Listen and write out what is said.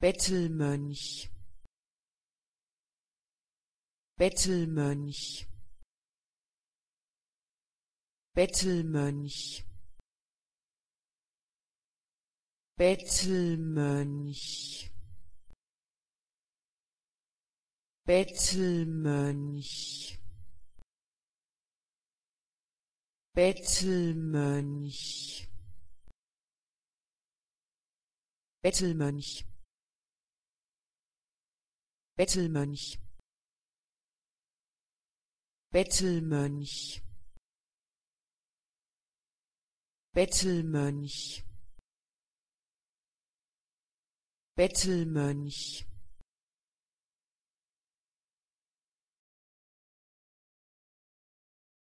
Bettelmönch, Bettelmönch, Bettelmönch, Bettelmönch, Bettelmönch, Bettelmönch, Bettelmönch, Bettelmönch, Bettelmönch, Bettelmönch, Bettelmönch,